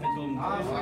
pe Domnul.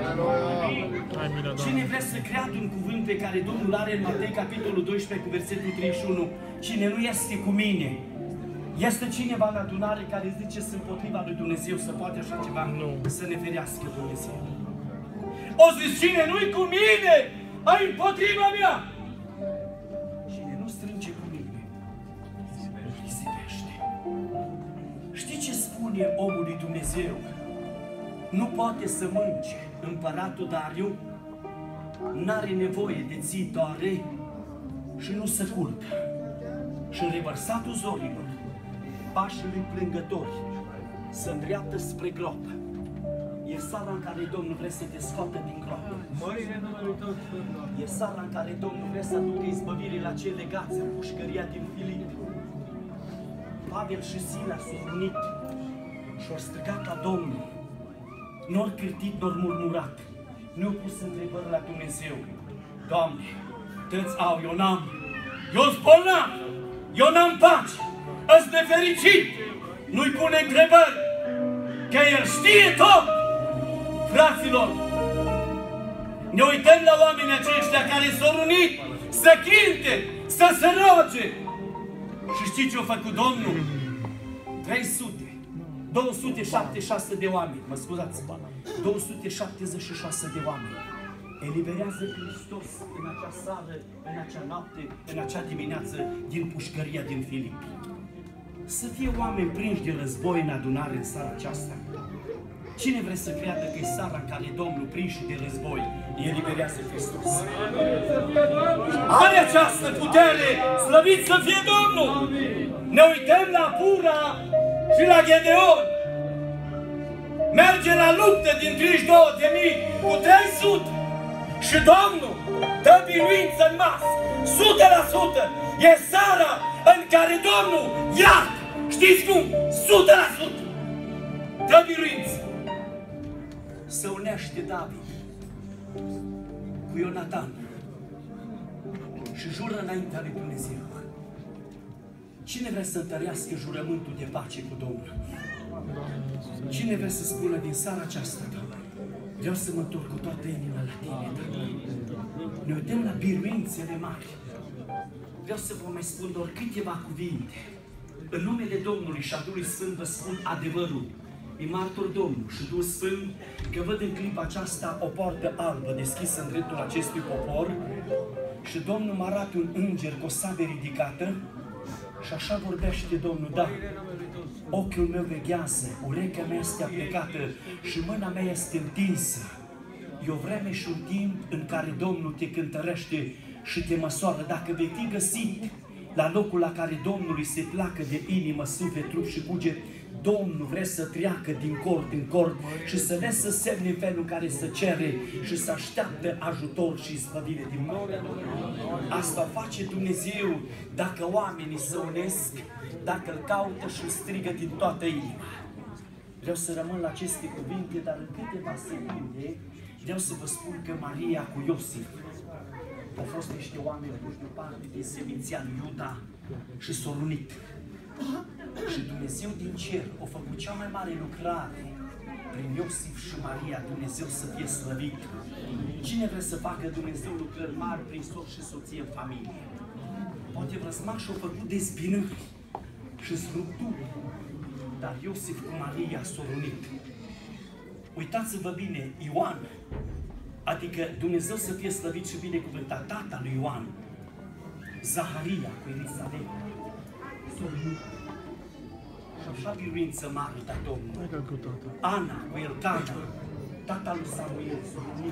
Cine vrea să creadă un cuvânt pe care Domnul are în Matei, capitolul 12, cu versetul 31, cine nu este cu mine, este cineva în adunare care zice sunt împotriva lui Dumnezeu, să poate așa ceva? Nu. Să ne ferească Dumnezeu. O zis, cine nu-i cu mine, ai împotriva mea. Cine nu strânge cu mine, risipește. Știi ce spune omul lui Dumnezeu? Nu poate să mânce împăratul Dariu, n-are nevoie de țitoare și nu se culcă. Și în revărsatul zorilor, pașii plângători se îndreaptă spre groapă. E sala în care Domnul vrea să te scoată din groapă. E sala în care Domnul vrea să aducă izbăvire la cei legați în pușcăria din Filip. Pavel și Sila s-au unit și au strigat la Domnul. N-au cârtit, n-au murmurat. Nu-au pus întrebări la Dumnezeu. Doamne, tăți au, eu n-am. Eu-s bolnav. Eu n-am pace. Îți nefericit. Nu-i pune întrebări. Că El știe tot. Fraților, ne uităm la oamenii aceștia care s-au unit să chinte, să se roage. Și știi ce-a făcut Domnul? 276 de oameni, mă scuzați, 276 de oameni eliberează Hristos în acea sală, în acea noapte, în acea dimineață din pușcăria din Filipi. Să fie oameni prinși de război în adunare în seara aceasta. Cine vrea să creadă că e seara în care Domnul, prinși de război, eliberează Hristos? Are această putere, slăvit să fie Domnul! Ne uităm la Pura și la Gedeon. Merge la luptă din 32.000 cu 300. Și Domnul dă biruință în masă, 100%. E seara în care Domnul iartă. Știți cum? 100%. Dă biruință. Se unește David cu Ionatan și jură înaintea lui Dumnezeu. Cine vrea să întărească jurământul de pace cu Domnul? Cine vrea să spună din seara aceasta, Doamne, vreau să mă întorc cu toată inima la Tine, Doamne. Ne uităm la biruințele mari. Vreau să vă mai spun doar câteva cuvinte. În numele Domnului și a Duhului Sfânt vă spun adevărul. E martor Domnul și Duhul Sfânt că văd în clipa aceasta o poartă albă deschisă în dreptul acestui popor și Domnul mă arată un înger cu o sabie ridicată și așa vorbește Domnul, da, ochiul meu veghează, urechea mea este aplecată și mâna mea este întinsă. E o vreme și un timp în care Domnul te cântărește și te măsoară. Dacă vei fi găsit la locul la care Domnului se placă de inimă, suflet, trup și cuget, Domnul vrea să treacă din cord în cord și să lasă semne în felul în care să cere și să așteaptă ajutor și izbăvire din mare. Asta face Dumnezeu dacă oamenii se unesc, dacă îl caută și îl strigă din toată inima. Vreau să rămân la aceste cuvinte, dar în câteva secunde vreau să vă spun că Maria cu Iosif au fost niște oameni puși deoparte din seminția lui Iuda și s-au unit. Și Dumnezeu din cer a făcut cea mai mare lucrare prin Iosif și Maria, Dumnezeu să fie slăvit. Cine vrea să facă Dumnezeu lucrări mari prin soț și soție în familie? Poate vrăzmașul a făcut dezbinări și rupturi, dar Iosif cu Maria s-au unit. Uitați-vă bine, Ioan, adică Dumnezeu să fie slăvit și binecuvântat, tata lui Ioan, Zaharia cu Elisabeta, s-au unit. Și așa biruință mare, da, Domnul. Ana cu Elcana, tata lui Samuel, s-au unit.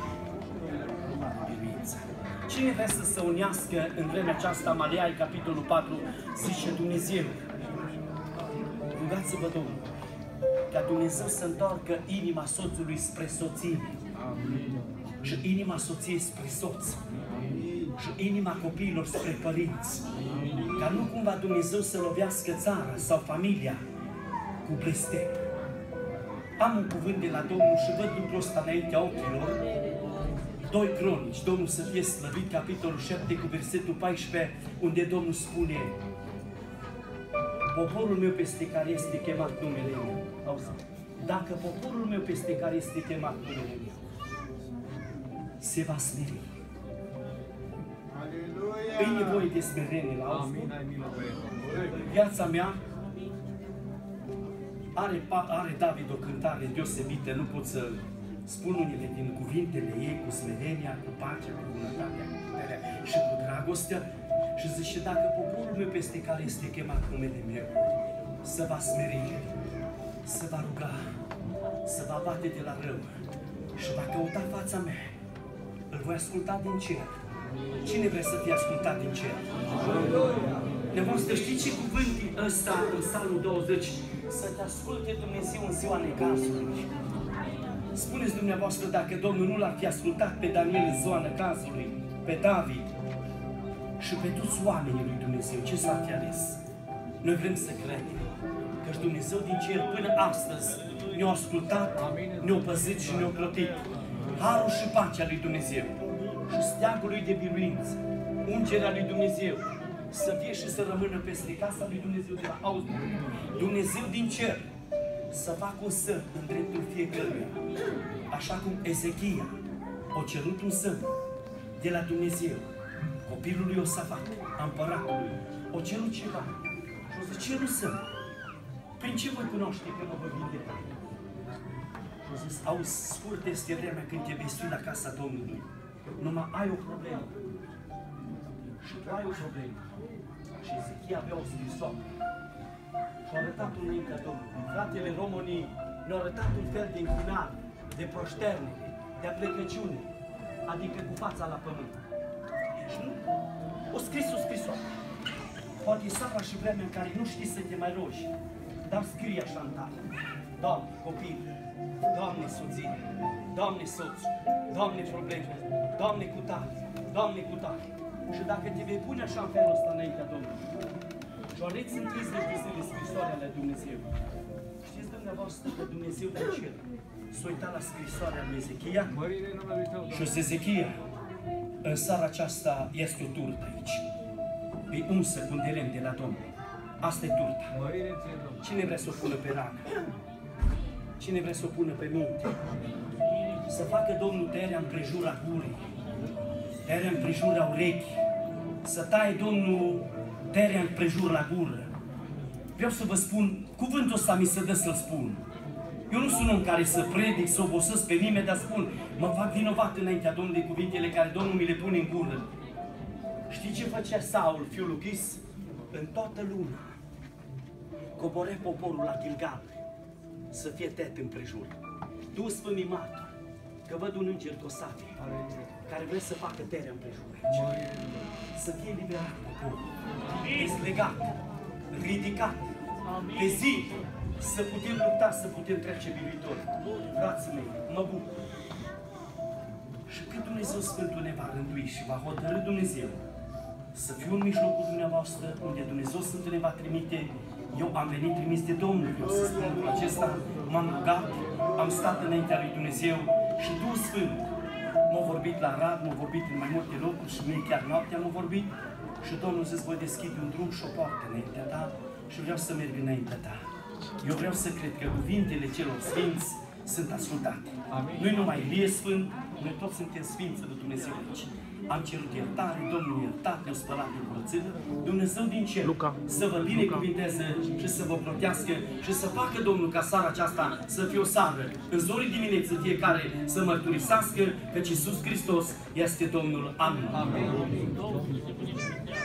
Biruință. Cine vrea să se unească în vremea aceasta, Maleai, capitolul 4, zice Dumnezeu. Rugați-vă, Domnul, ca Dumnezeu să întoarcă inima soțului spre soție. Și inima soției spre soț. Și inima copiilor spre părinți. Ca nu cumva Dumnezeu să lovească țara sau familia cu blestem. Am un cuvânt de la Domnul și văd lucrul ăsta înaintea ochilor. 2 Cronici, Domnul să fie slăvit, capitolul 7 cu versetul 14, unde Domnul spune: poporul meu peste care este chemat numele meu. Auzi? Dacă poporul meu peste care este chemat numele meu se va smeri. E nevoie de smerenie la asta. Viața mea are David o cântare deosebită, nu pot să spun unele din cuvintele ei, cu smerenia, cu pacea, cu bunătatea, cu puterea și cu dragostea. Și zice, dacă poporul meu peste care este chemat numele meu se va smeri, se va ruga, se va bate de la rău și va căuta fața mea, îl voi asculta din cer. Cine vrea să fie ascultat din cer? Nevastă, știi ce cuvânt ăsta în Psalmul 20? Să te asculte Dumnezeu în ziua necazului. Spuneți dumneavoastră, dacă Domnul nu l-ar fi ascultat pe Daniel în ziua necazului, pe David și pe toți oamenii lui Dumnezeu, ce s-ar fi ales? Noi vrem să credem că Dumnezeu din cer până astăzi ne-a ascultat, ne-a păzit și ne-a clotit. Harul și pacea lui Dumnezeu și steagul lui de biruință, ungerea lui Dumnezeu, să fie și să rămână peste casa lui Dumnezeu de la auz. Dumnezeu din cer să facă un sân în dreptul fiecăruia. Așa cum Ezechia a cerut un sân de la Dumnezeu, copilului Iosafat, împăratului, a cerut ceva. Și a zis, cerut sân. Prin ce voi cunoaște că mă voi vindeca? Și a zis, auzi, scurt este vremea când te vei sui la casa Domnului. Numai ai o problemă. Și tu ai o problemă. Și Ezechia avea o scrisoare. Și-a arătat înaintea Domnului. Fratele românii ne-au arătat un fel de închinare, de proșterne, de aplecăciune, adică cu fața la pământ. Și nu, o scris o scrisoare. Poate seara și vremea în care nu știi să te mai rogi, dar scrie așa în tare. Doamne, copil, Doamne, soție, Doamne, soț, Doamne, probleme, Doamne, cu tare, Doamne, cu tare. Și dacă te vei pune așa în felul ăsta înaintea Domnului, și o reți în 30 de zile scrisoarea lui Dumnezeu, știți dumneavoastră că Dumnezeu din cer s-a uitat la scrisoarea lui Ezechia și o Ezechia, în seara aceasta este o turtă aici. E unsă cu un de lemn de la Domnul. Asta e turta. Cine vrea să o pună pe rană? Cine vrea să o pună pe minte? Să facă Domnul tăierea împrejura gurii, tăierea împrejura urechii, să taie Domnul tăierea împrejur la gură. Vreau să vă spun, cuvântul ăsta mi se dă să-l spun. Eu nu sunt om care să predic, să obosesc pe nimeni, dar spun, mă fac vinovat înaintea Domnului cuvintele care Domnul mi le pune în gură. Știi ce făcea Saul, fiul lui Chis? În toată luna coborea poporul la Gilgal să fie tăiat împrejur. Du sfâmii martori, că văd un înger cu o sabie care vrea să facă tăierea împrejur aici. Să fie liberat poporul, dezlegat, ridicat, pe zi, să putem lupta, să putem trece viitor. Frații mei, mă bucur. Și când Dumnezeu Sfântul ne va rândui și va hotărî Dumnezeu să fiu în mijlocul dumneavoastră, unde Dumnezeu Sfântul ne va trimite, eu am venit trimis de Domnul, eu să spun lucrul acesta, m-am rugat, am stat înaintea lui Dumnezeu și Duhul Sfânt m-a vorbit la rad, m-a vorbit în mai multe locuri și mie chiar noaptea m-a vorbit și Domnul zice, voi deschide un drum și o poartă înaintea ta și vreau să merg înaintea ta. Eu vreau să cred că cuvintele celor sfinți sunt ascultate. Noi numai Ilie Sfânt, noi toți suntem sfinți de Dumnezeu aici. Am cerut iertare, Domnul iertat, ne-a spălat de curățenie. Dumnezeu din cer să vă binecuvinteze și să vă protească și să facă Domnul ca seara aceasta să fie o seară. În zorii dimineții fiecare să mărturisească că Iisus Hristos este Domnul. Amin. Amin.